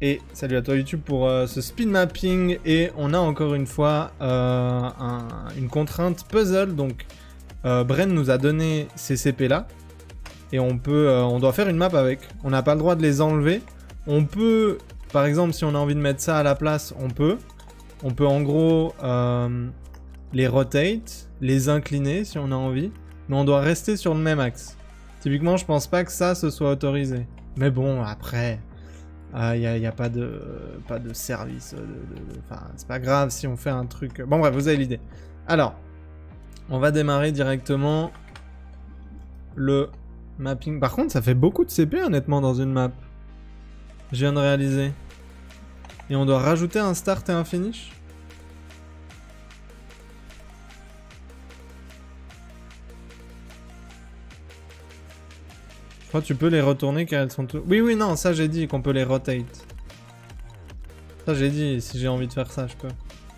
Et salut à toi YouTube pour ce speed mapping. Et on a encore une fois une contrainte puzzle. Donc Bren nous a donné ces CP là. Et on doit faire une map avec. On n'a pas le droit de les enlever. On peut, par exemple, si on a envie de mettre ça à la place, on peut. On peut en gros les rotate, les incliner si on a envie. Mais on doit rester sur le même axe. Typiquement, je pense pas que ça se soit autorisé. Mais bon, après, il n'y a pas de service. Enfin, c'est pas grave si on fait un truc... Bon bref, vous avez l'idée. Alors, on va démarrer directement le mapping. Par contre, ça fait beaucoup de CP honnêtement dans une map. Je viens de réaliser. Et on doit rajouter un start et un finish. Je crois que tu peux les retourner car elles sont toutes... Oui, non, ça j'ai dit qu'on peut les rotate. Ça j'ai dit, si j'ai envie de faire ça, je peux.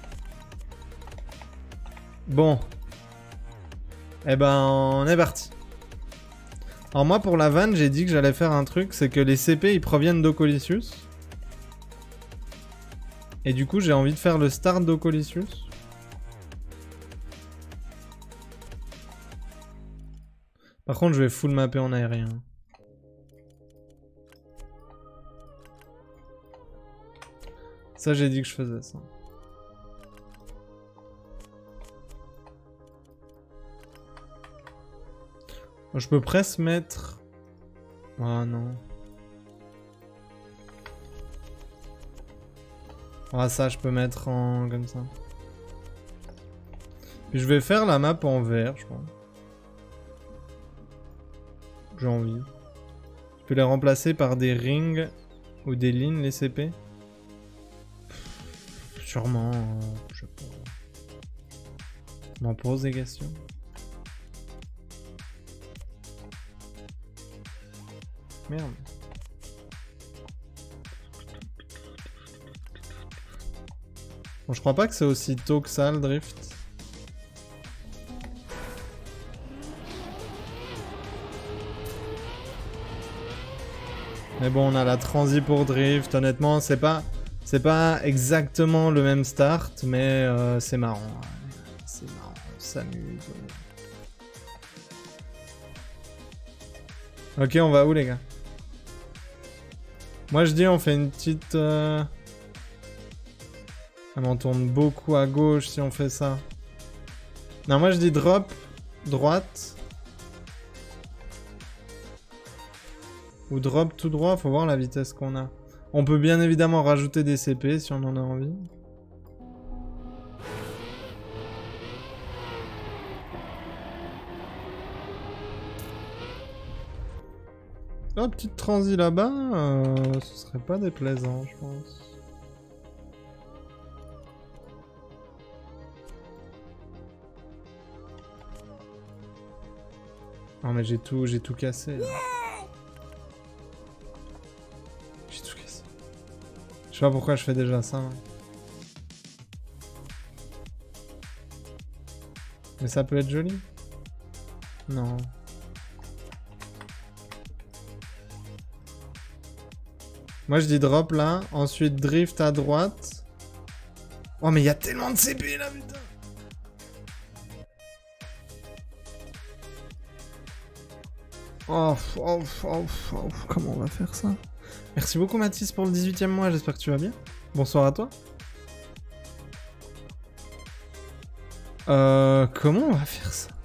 Bon. Eh ben, on est parti. Alors moi, pour la vanne, j'ai dit que j'allais faire un truc, c'est que les CP, ils proviennent d'Ocolicius. Et du coup, j'ai envie de faire le start d'Ocolicius. Par contre, je vais full mapper en aérien. Ça, j'ai dit que je faisais ça. Je peux presque mettre... Ah non. Ah ça, je peux mettre en... comme ça. Puis je vais faire la map en vert, je crois. J'ai envie. Je peux les remplacer par des rings ou des lignes, les CP. Sûrement, je sais pas. On m'en pose des questions. Merde. Bon, je crois pas que c'est aussi tôt que ça le drift. Mais bon, on a la transi pour drift. Honnêtement, c'est pas exactement le même start, mais c'est marrant. C'est marrant, on s'amuse. Ok, on va où les gars? Moi je dis on fait une petite... Ah, mais on tourne beaucoup à gauche si on fait ça. Non, moi je dis drop, droite. Ou drop tout droit, faut voir la vitesse qu'on a. On peut bien évidemment rajouter des CP si on en a envie. Oh, petite transi là-bas, ce serait pas déplaisant, je pense. Non mais j'ai tout cassé. Là. J'ai tout cassé. Je sais pas pourquoi je fais déjà ça. Hein. Mais ça peut être joli. Non. Moi je dis drop là, ensuite drift à droite. Oh mais il y a tellement de CP là putain. Oh, comment on va faire ça? Merci beaucoup Mathis pour le 18e mois, j'espère que tu vas bien. Bonsoir à toi. Comment on va faire ça?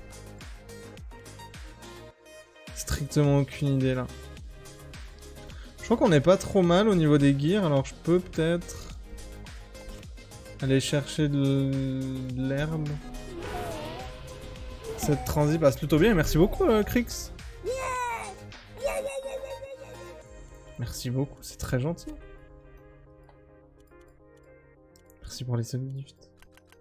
Strictement aucune idée là. Je crois qu'on est pas trop mal au niveau des gears, alors je peux peut-être aller chercher de l'herbe. Cette transi passe plutôt bien, merci beaucoup Crix. Merci beaucoup, c'est très gentil. Merci pour les sub-gifts.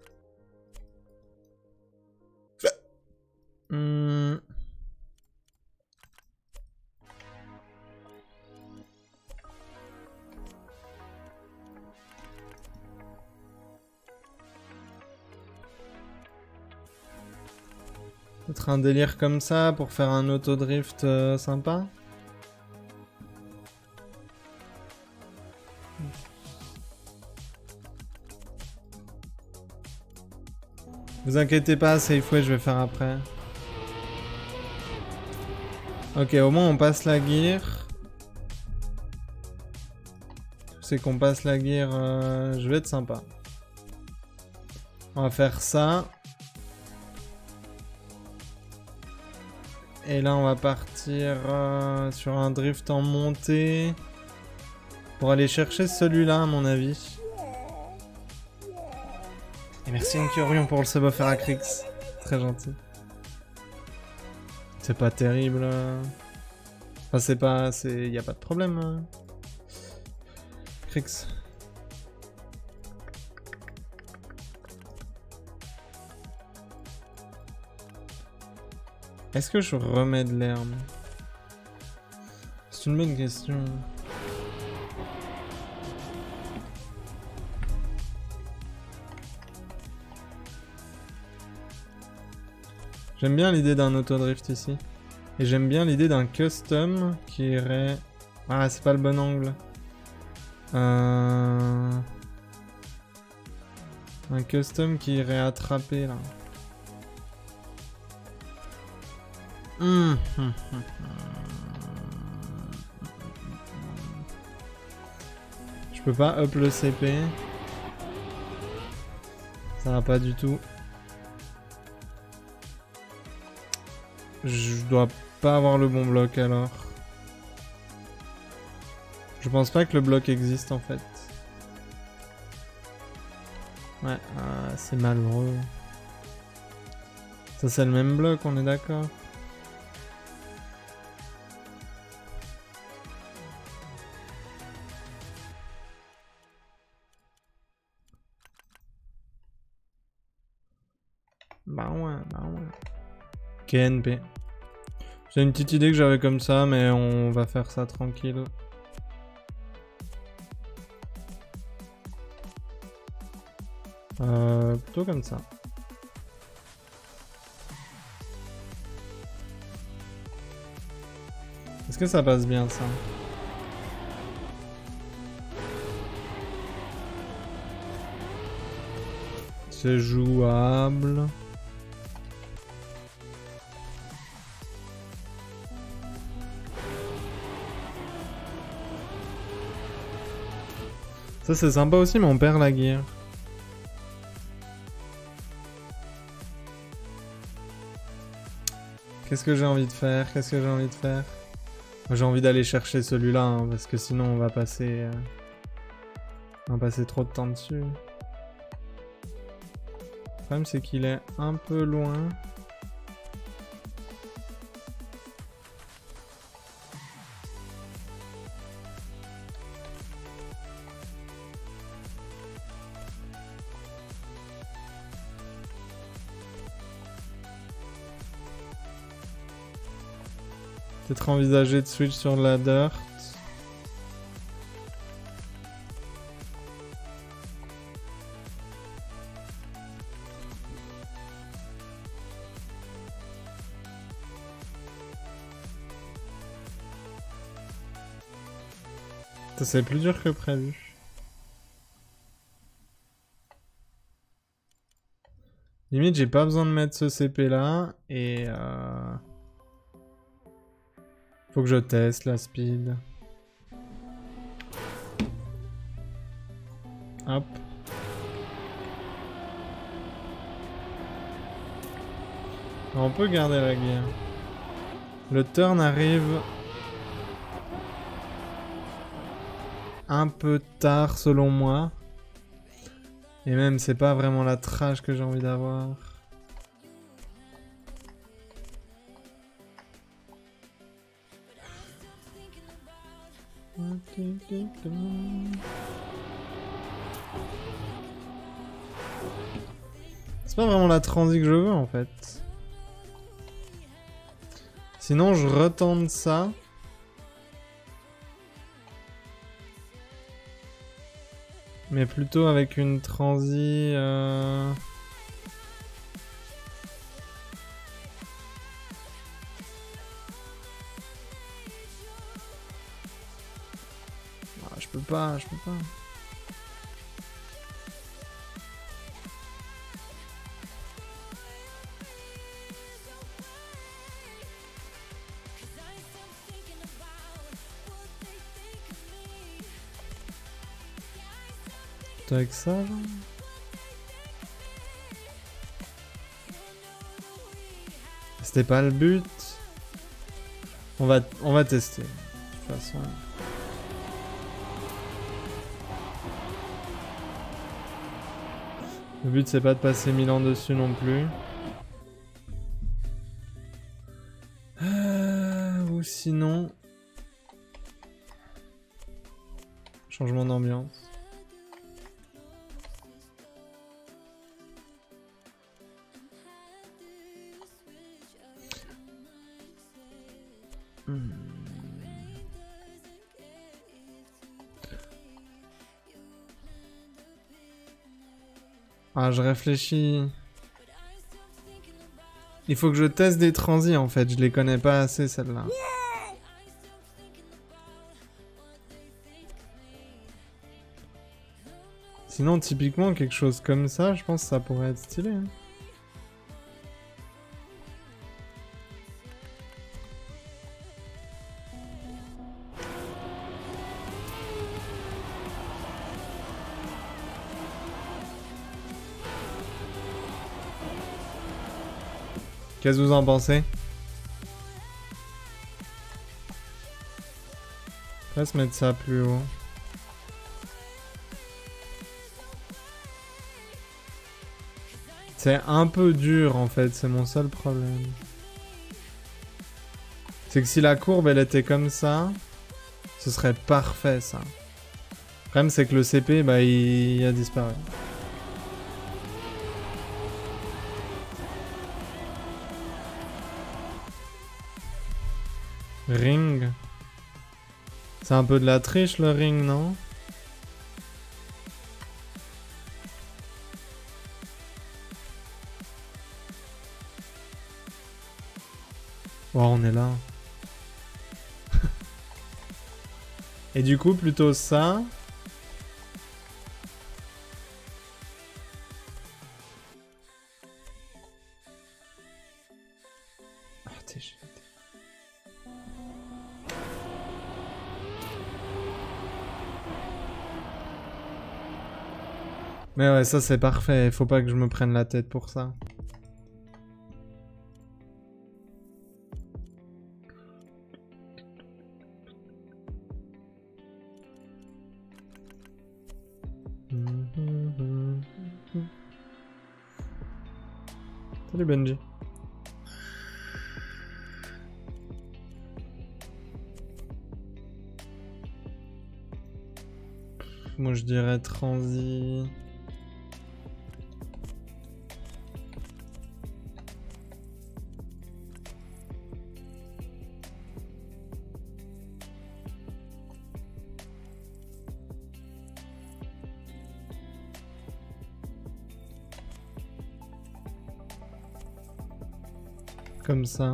Peut-être un délire comme ça pour faire un autodrift sympa. Vous inquiétez pas, Safeway, je vais faire après. Ok, au moins on passe la gear. C'est qu'on passe la gear, je vais être sympa. On va faire ça. Et là on va partir sur un drift en montée. Pour aller chercher celui-là à mon avis. Et merci Incurion pour le sub offert à Crix. Très gentil. C'est pas terrible. Enfin c'est pas... Y a pas de problème. Crix. Est-ce que je remets de l'herbe? C'est une bonne question. J'aime bien l'idée d'un autodrift ici. Et j'aime bien l'idée d'un custom qui irait... Ah, c'est pas le bon angle. Un custom qui irait attraper là. Je peux pas up le CP. Ça va pas du tout. Je dois pas avoir le bon bloc alors. Je pense pas que le bloc existe en fait. Ouais, c'est malheureux. Ça c'est le même bloc, on est d'accord? Bah ouais. KNP. C'est une petite idée que j'avais comme ça, mais on va faire ça tranquille. Plutôt comme ça. Est-ce que ça passe bien ça? C'est jouable. Ça c'est sympa aussi, mais on perd la gear. Qu'est-ce que j'ai envie de faire? Moi, j'ai envie d'aller chercher celui-là, hein, parce que sinon on va passer trop de temps dessus. Le problème c'est qu'il est un peu loin. Peut-être envisager de switch sur la dirt. Ça c'est plus dur que prévu. Limite j'ai pas besoin de mettre ce CP là et faut que je teste la speed. Hop. Alors, on peut garder la gear. Le turn arrive un peu tard selon moi. Et même c'est pas vraiment la trash que j'ai envie d'avoir. C'est pas vraiment la transi que je veux en fait. Sinon je retente ça. Mais plutôt avec une transi... Je peux pas, je peux pas. T'es avec ça, genre? C'était pas le but. On va tester. De toute façon. Le but c'est pas de passer 1000 ans dessus non plus. Ou sinon... Changement d'ambiance. Ah, je réfléchis. Il faut que je teste des transis en fait, je les connais pas assez celles-là. Sinon, typiquement, quelque chose comme ça, je pense que ça pourrait être stylé. Hein. Qu'est-ce que vous en pensez? On va se mettre ça plus haut. C'est un peu dur en fait, c'est mon seul problème. C'est que si la courbe elle était comme ça, ce serait parfait ça. Le problème c'est que le CP bah il a disparu. Ring. C'est un peu de la triche le ring, non? Oh, on est là. Et du coup, plutôt ça. Ah, t'es jeté. Mais ouais, ça c'est parfait. Faut pas que je me prenne la tête pour ça. Salut Benji. Moi je dirais transi. Comme ça.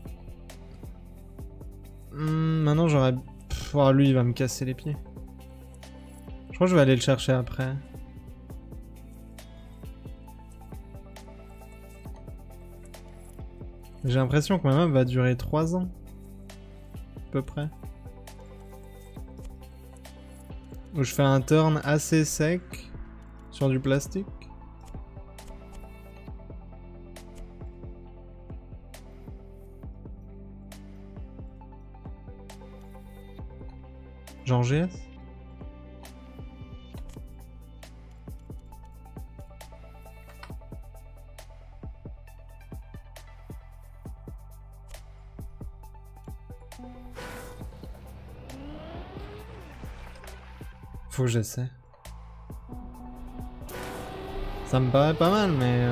Maintenant j'aurais... Oh, lui il va me casser les pieds. Je crois que je vais aller le chercher après. J'ai l'impression que ma map va durer 3 ans. À peu près. Où je fais un turn assez sec sur du plastique. Genre GS? Faut que j'essaie. Ça me paraît pas mal, mais...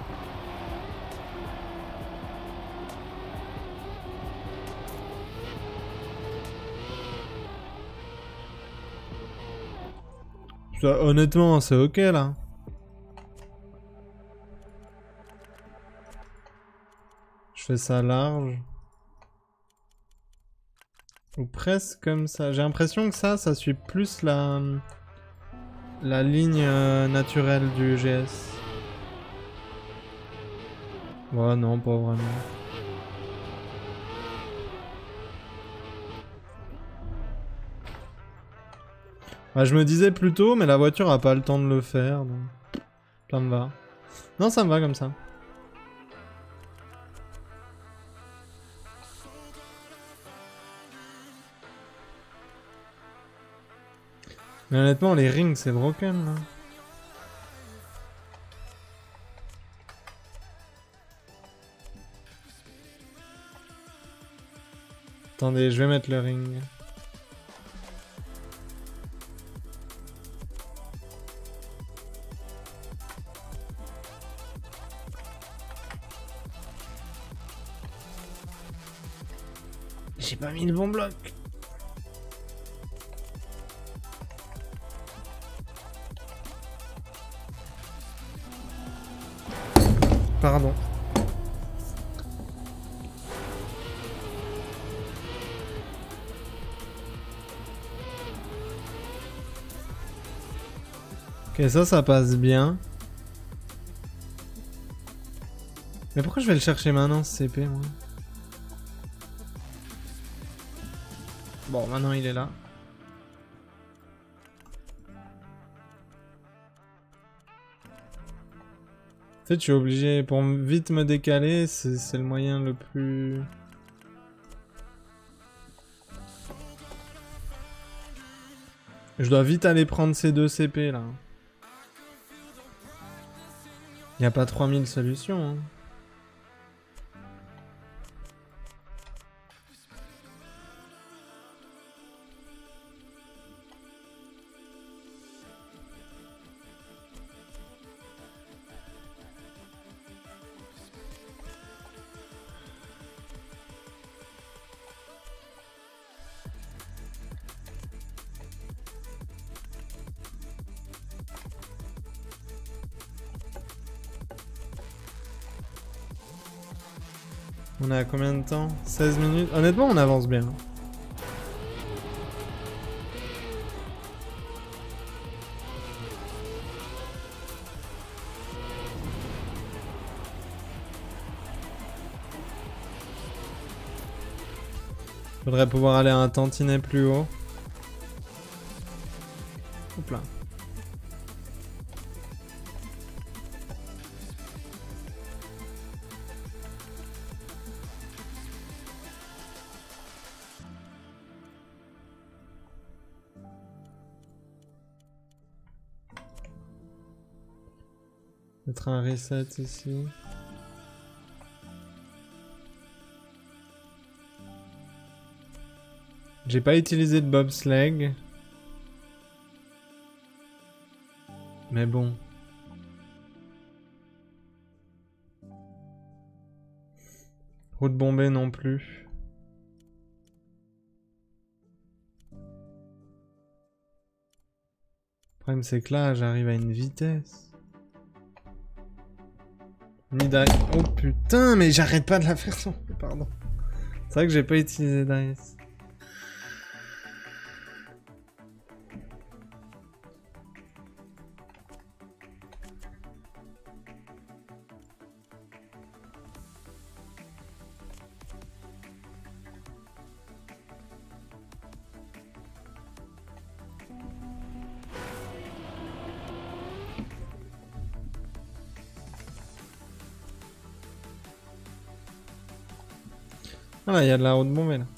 honnêtement, c'est ok là. Je fais ça large. Ou presque comme ça. J'ai l'impression que ça suit plus la ligne naturelle du GS. Ouais, non, pas vraiment. Bah, je me disais plutôt, mais la voiture a pas le temps de le faire, donc ça me va. Non, ça me va comme ça. Mais honnêtement, les rings, c'est broken, là. Attendez, je vais mettre le ring. J'ai pas mis le bon bloc. Pardon. Ok, ça passe bien. Mais pourquoi je vais le chercher maintenant, ce CP, moi? Bon, maintenant il est là. En fait, je suis obligé, pour vite me décaler, c'est le moyen le plus... Je dois vite aller prendre ces 2 CP, là. Y a pas 3000 solutions, hein. On est à combien de temps? 16 minutes? Honnêtement, on avance bien. Faudrait pouvoir aller un tantinet plus haut. Hop là. Mettre un reset ici. J'ai pas utilisé de bobsleigh. Mais bon. Route bombée non plus. Le problème c'est que là j'arrive à une vitesse. Ni d'IS. Oh putain, mais j'arrête pas de la faire tomber, pardon. C'est vrai que j'ai pas utilisé d'IS. Ah là, il y a de la route bombée là.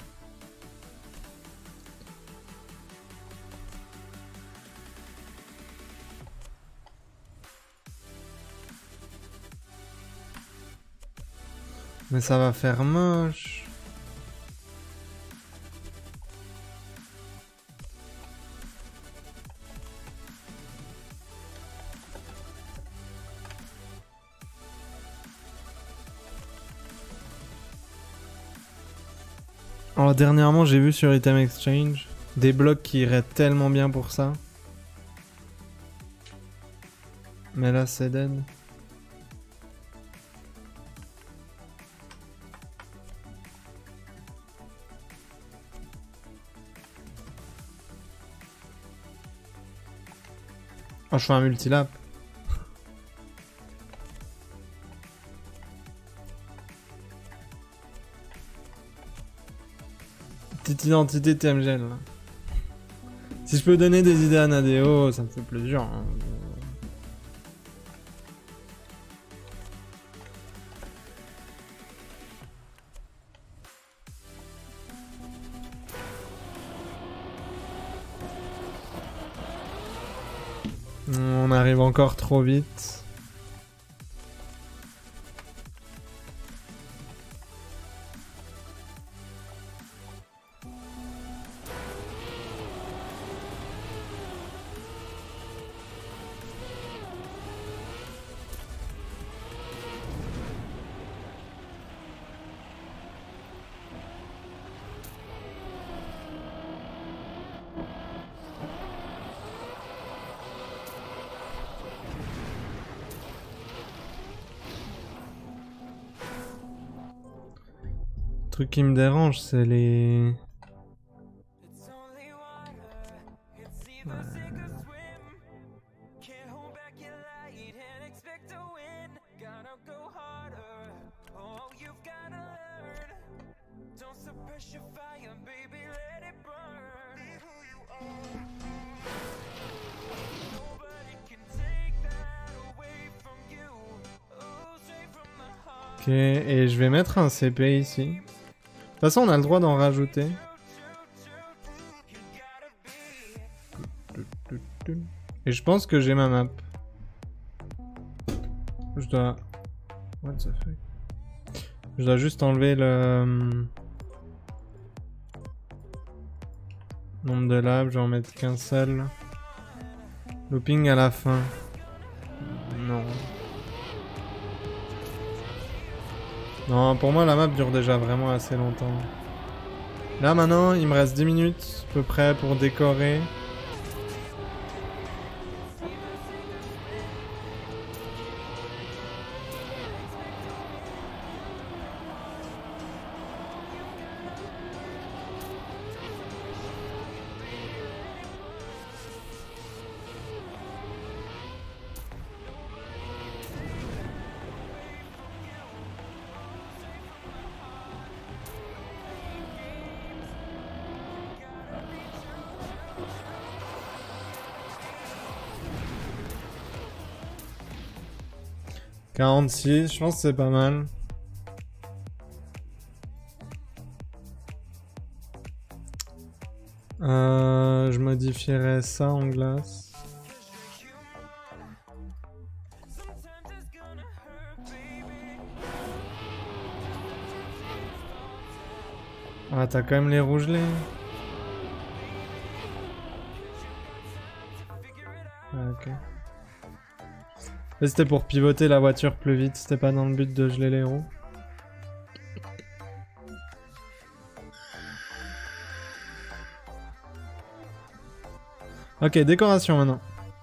Mais ça va faire moche. Alors dernièrement j'ai vu sur Item Exchange des blocs qui iraient tellement bien pour ça. Mais là c'est dead. Oh, je fais un multilap. Petite identité TMG là. Si je peux donner des idées à Nadeo, ça me fait plaisir. Hein. On arrive encore trop vite. Le truc qui me dérange, c'est les... Ok, et je vais mettre un CP ici. De toute façon, on a le droit d'en rajouter. Et je pense que j'ai ma map. Je dois... What the fuck? Je dois juste enlever le... nombre de labs, je vais en mettre qu'un seul. Looping à la fin. Non. Non, pour moi la map dure déjà vraiment assez longtemps. Là maintenant, il me reste 10 minutes à peu près pour décorer. « 46, je pense que c'est pas mal. » Je modifierais ça en glace. Ah, t'as quand même les rougelés. Ah, ok. C'était pour pivoter la voiture plus vite, c'était pas dans le but de geler les roues. Ok, décoration maintenant.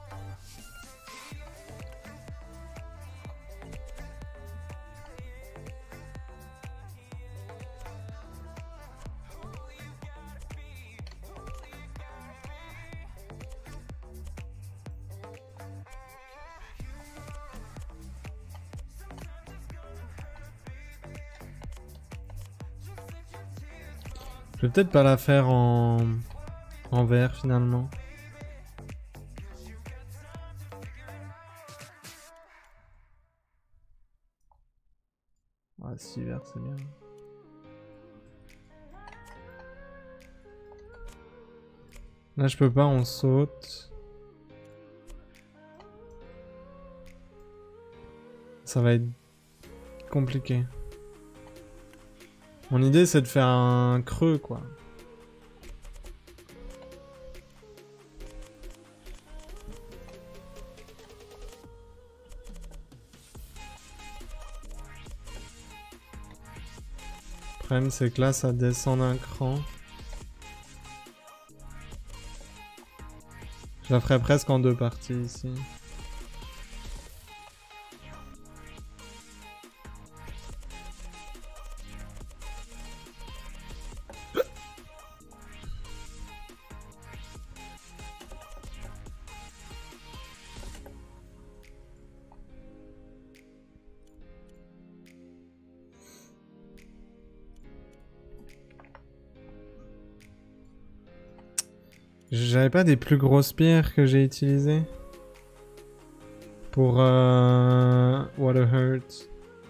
Je vais peut-être pas la faire en vert finalement. Ah, si vert c'est bien. Là je peux pas, on saute. Ça va être compliqué. Mon idée c'est de faire un creux quoi. Le problème c'est que là ça descend d'un cran. Je la ferai presque en deux parties ici. J'avais pas des plus grosses pierres que j'ai utilisées pour Water Hurt.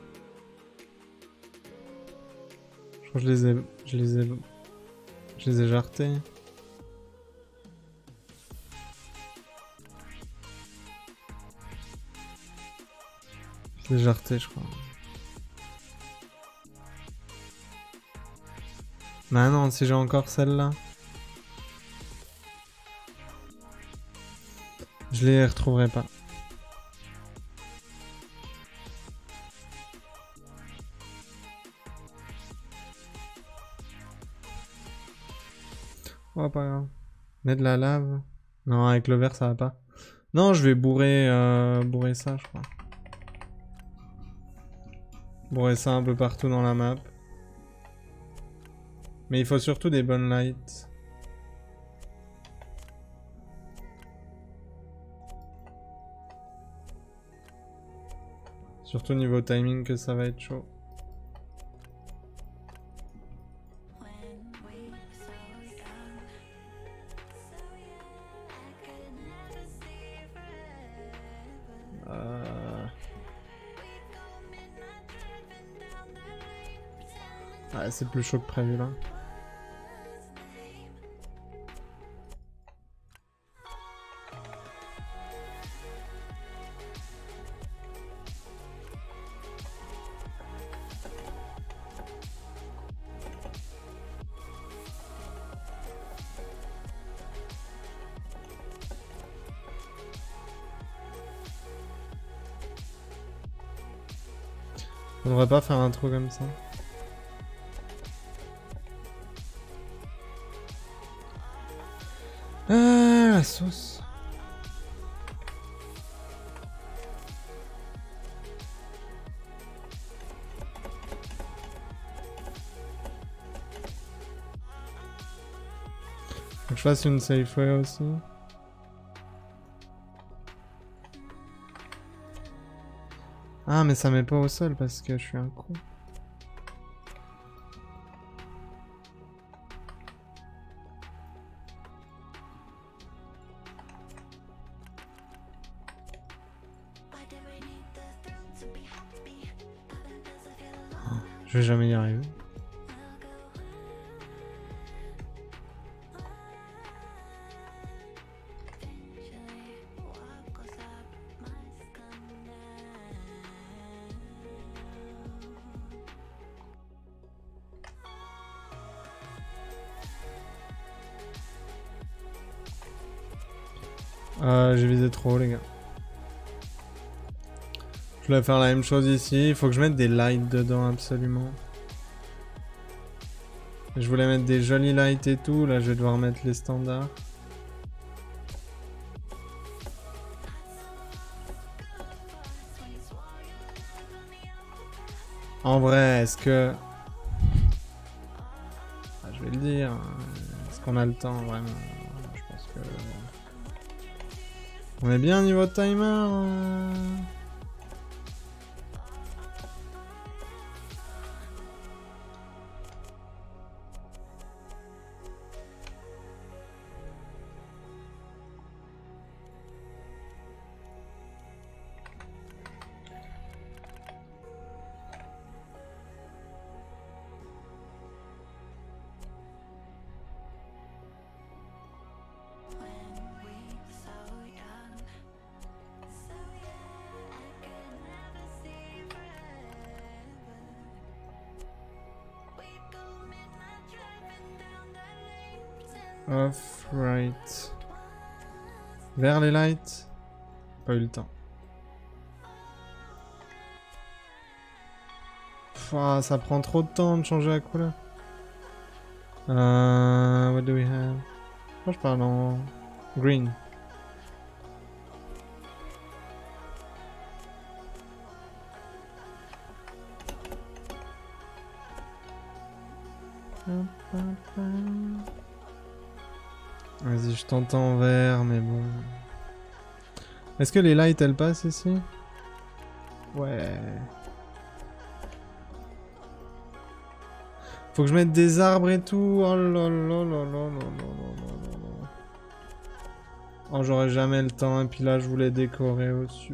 Je crois que je les ai jartées. Je les ai jartées, je crois. Bah non, si j'ai encore celle-là. Je les retrouverai pas. Oh, pas grave. Mettre de la lave. Non, avec le verre, ça va pas. Non, je vais bourrer ça, je crois. Bourrer ça un peu partout dans la map. Mais il faut surtout des bonnes lights. Surtout niveau timing que ça va être chaud. Ouais, c'est plus chaud que prévu là. On devrait pas faire un trou comme ça. Ah, la sauce. Faut que je fasse une safe way aussi. Ah, mais ça met pas au sol parce que je suis un con. Oh, je vais jamais y arriver. J'ai visé trop haut, les gars. Je voulais faire la même chose ici. Il faut que je mette des lights dedans, absolument. Je voulais mettre des jolis lights et tout. Là, je vais devoir mettre les standards. En vrai, est-ce que... Ah, je vais le dire. Est-ce qu'on a le temps, vraiment? Je pense que... On est bien niveau timer. Off, right. Vers les lights. Pas eu le temps. Pff, ça prend trop de temps de changer la couleur. What do we have? Moi je parle en green. Vas-y, je tente en vert, mais bon. Est-ce que les lights elles passent ici? Ouais. Faut que je mette des arbres et tout. Oh là là là là là là là là là. Oh, j'aurais jamais le temps. Et puis là, je voulais décorer aussi.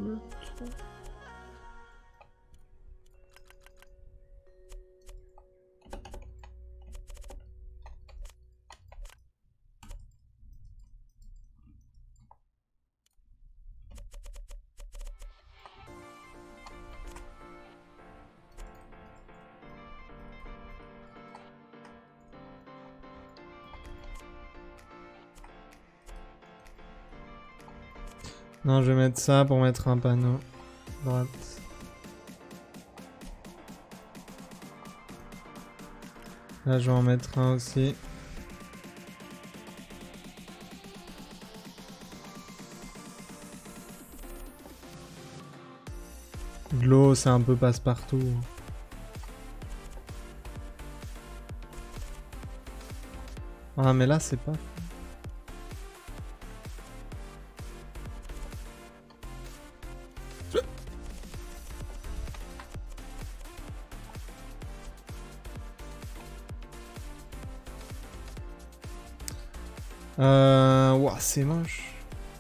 Non, je vais mettre ça pour mettre un panneau. Droite. Là, je vais en mettre un aussi. De l'eau, c'est un peu passe-partout. Ah, mais là, c'est pas... Ouah, c'est moche.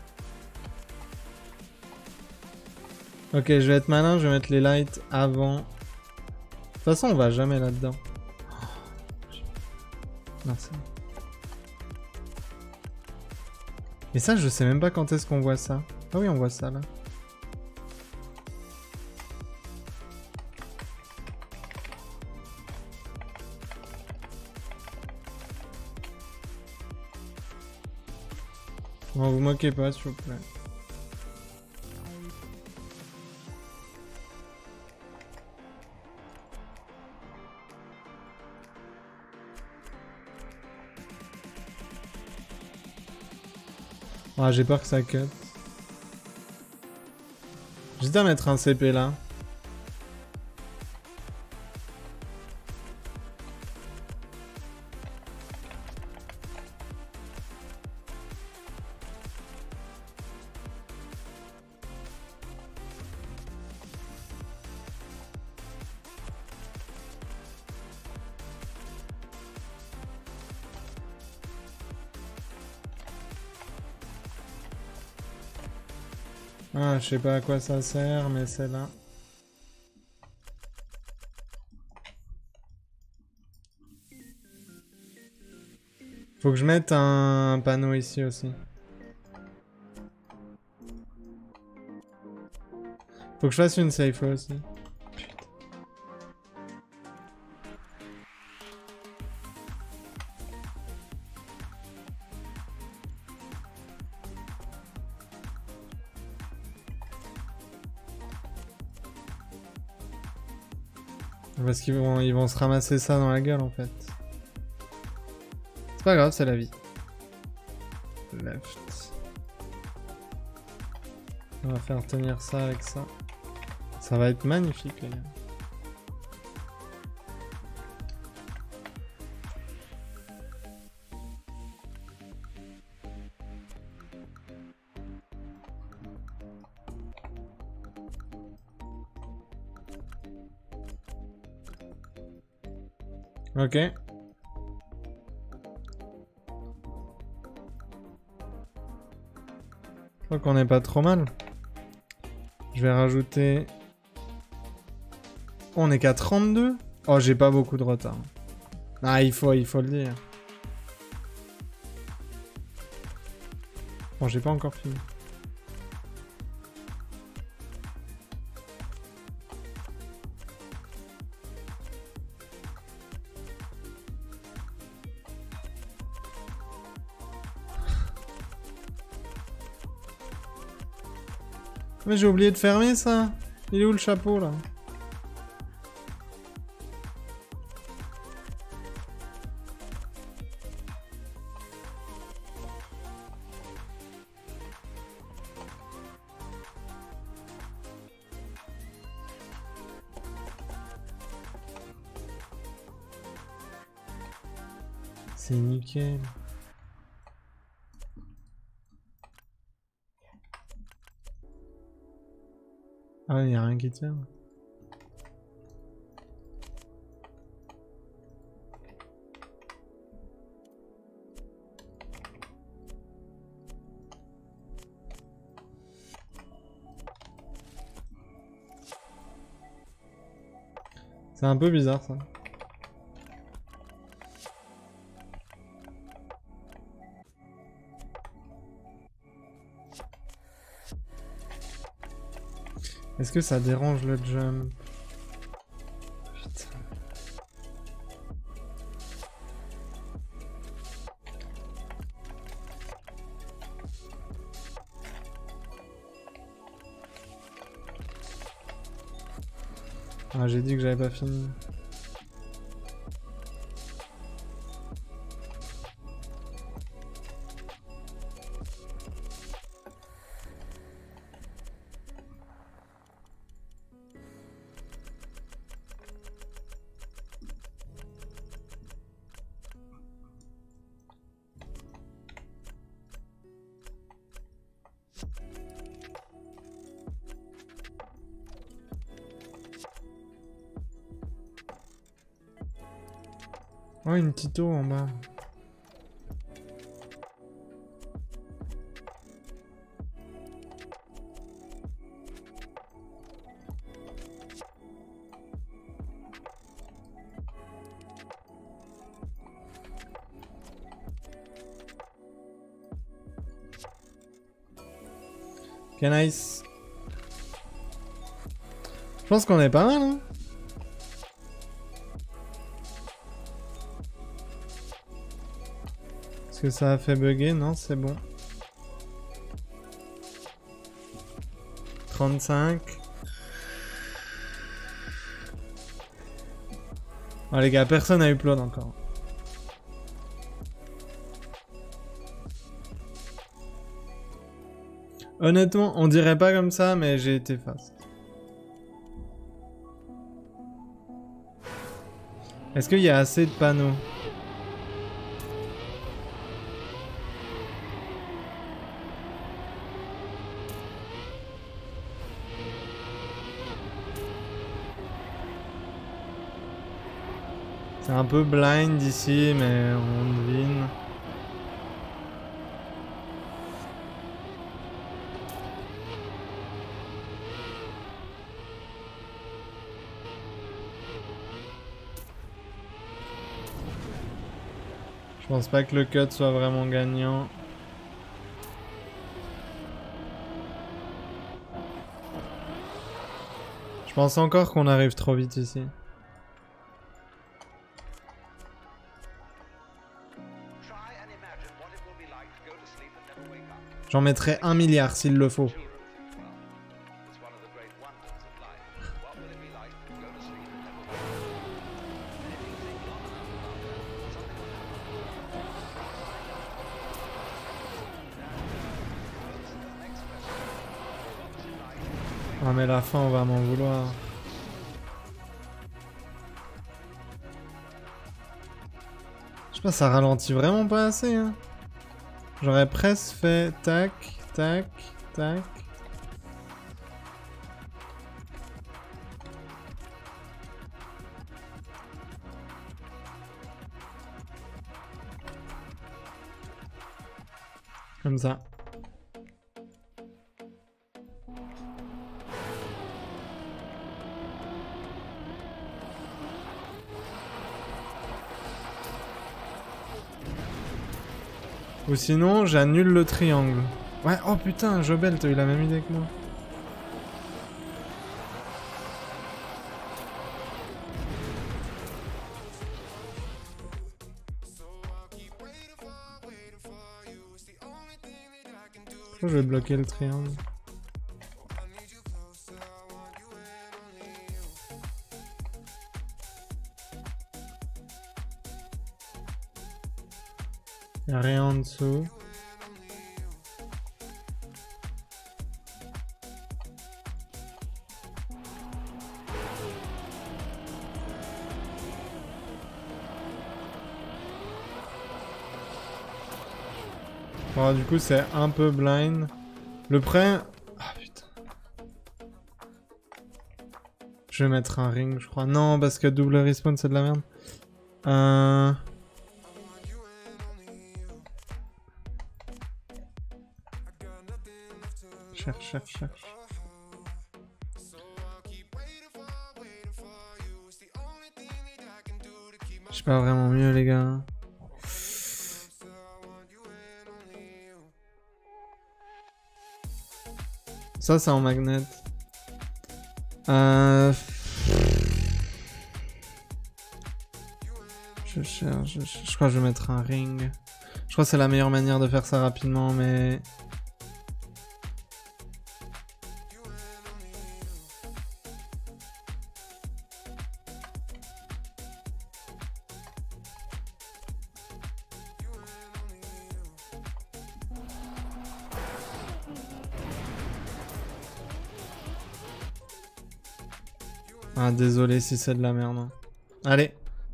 Ok, je vais être malin, je vais mettre les lights avant. De toute façon, on va jamais là-dedans. Merci. Et ça, je sais même pas quand est-ce qu'on voit ça. Ah oui, on voit ça là. Bon, vous moquez pas, s'il vous plaît. Ah, j'ai peur que ça cut. J'hésite à mettre un CP là. Ah, je sais pas à quoi ça sert, mais c'est là. Faut que je mette un panneau ici aussi. Faut que je fasse une safe aussi. Putain. Parce ils vont se ramasser ça dans la gueule en fait. C'est pas grave, c'est la vie. Left. On va faire tenir ça avec ça. Ça va être magnifique les gars. Ok. Je crois qu'on est pas trop mal. Je vais rajouter... Oh, on est qu'à 32. Oh, j'ai pas beaucoup de retard. Ah, il faut le dire. Bon, j'ai pas encore fini. Mais j'ai oublié de fermer ça. Il est où le chapeau là? C'est nickel. Ah, il n'y a rien qui tient. C'est un peu bizarre ça. Est-ce que ça dérange le jump? Putain. Ah, j'ai dit que j'avais pas fini. Oh, une petite eau en bas. Ok, nice. Je pense qu'on est pas mal, hein. Est-ce que ça a fait bugger? Non, c'est bon. 35. Oh les gars, personne n'a upload encore. Honnêtement, on dirait pas comme ça, mais j'ai été fast. Est-ce qu'il y a assez de panneaux? C'est un peu blind ici, mais on devine. Je pense pas que le cut soit vraiment gagnant. Je pense encore qu'on arrive trop vite ici. J'en mettrai 1 milliard s'il le faut. Ah mais la fin on va m'en vouloir. Je sais pas, ça ralentit vraiment pas assez hein. J'aurais presque fait tac, tac, tac. Comme ça. Ou sinon, j'annule le triangle. Ouais, oh putain, Jobel, t'as eu la même idée que moi. Je crois que je vais bloquer le triangle. Y'a rien en dessous. Bon, du coup, c'est un peu blind. Le prêt... Ah putain. Je vais mettre un ring, je crois. Non, parce que double respawn, c'est de la merde. Cherche. pas vraiment mieux, les gars. Ça, c'est en magnet. Je cherche, je crois que je vais mettre un ring. Je crois que c'est la meilleure manière de faire ça rapidement, mais... Ah, désolé si c'est de la merde. Allez.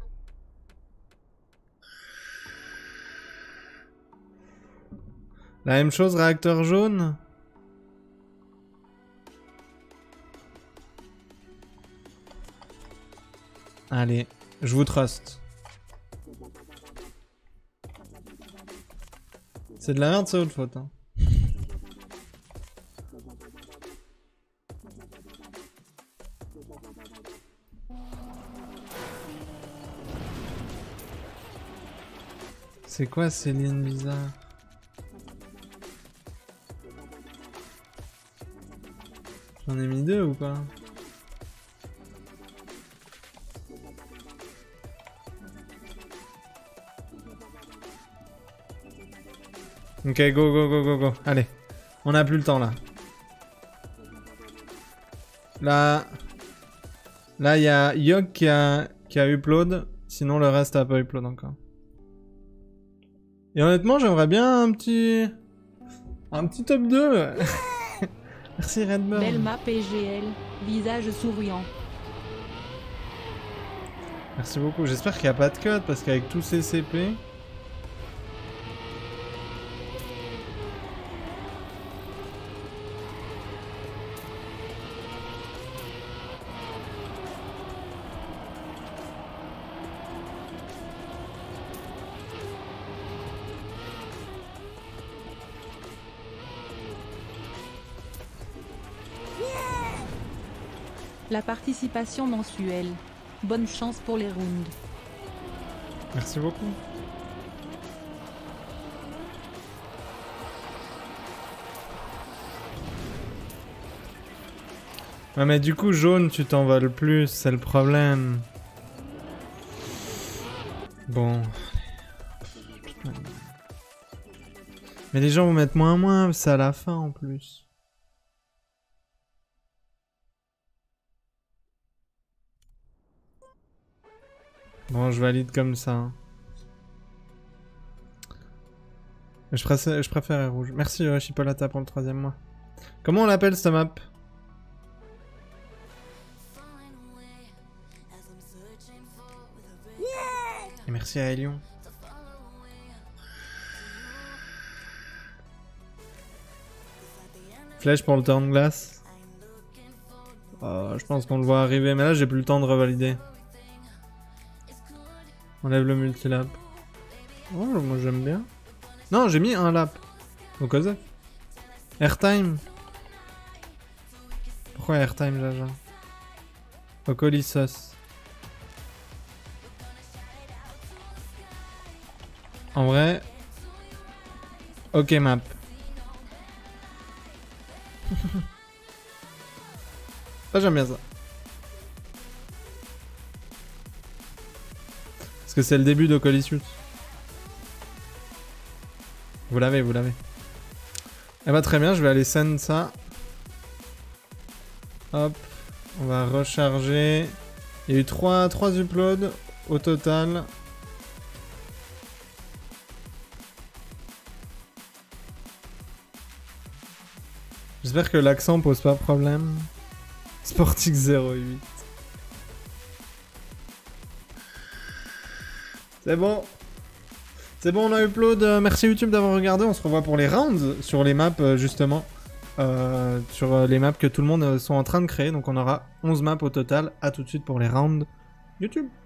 La même chose, réacteur jaune. Allez, je vous trust. C'est de la merde, c'est votre faute. Hein. C'est quoi ces lignes bizarres? J'en ai mis 2 ou pas? Ok, go, go, go, go, go. Allez, on n'a plus le temps là. Là, il y a Yog qui a upload. Sinon, le reste a pas upload encore. Et honnêtement, j'aimerais bien un petit top 2. Merci Redburn. Belle map PGL, visage souriant. Merci beaucoup. J'espère qu'il n'y a pas de cut parce qu'avec tous ces CP... La participation mensuelle. Bonne chance pour les rounds. Merci beaucoup. Ouais, mais du coup, jaune, tu t'envoles plus, c'est le problème. Bon. Mais les gens vont mettre moins, c'est à la fin en plus. Bon, je valide comme ça. Je préfère rouge. Merci Chipolata pour le 3e mois. Comment on l'appelle cette map? Et merci à Elion. Flèche pour le turn glass. Je pense qu'on le voit arriver, mais là j'ai plus le temps de revalider. On lève le multilap. Oh, moi j'aime bien. Non, j'ai mis un lap. Au Kozef. Airtime. Pourquoi airtime, Jaja? Au Colissos. En vrai. Ok map. Ça j'aime bien ça. Parce que c'est le début de Colisius. Vous l'avez, vous l'avez. Eh bah très bien, je vais aller send ça. Hop. On va recharger. Il y a eu 3 uploads au total. J'espère que l'accent pose pas problème. Sportix 08. C'est bon. C'est bon, on a upload. Merci YouTube d'avoir regardé. On se revoit pour les rounds sur les maps, justement. Sur les maps que tout le monde sont en train de créer. Donc on aura 11 maps au total. A tout de suite pour les rounds YouTube.